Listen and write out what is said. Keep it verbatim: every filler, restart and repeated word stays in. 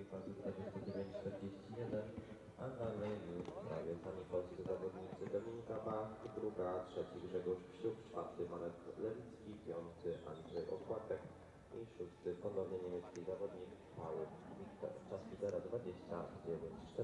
pasu dwadzieścia dziewięć czterdzieści jeden, a dalej już prawie sami polscy zawodnicy. Dominika Bach, druga, trzeci Grzegorz Psiuk, czwarty Marek Lewicki, piąty Andrzej Okłapek i szósty ponownie niemiecki zawodnik Paul Wiktor. Czas lidera dwadzieścia dziewięć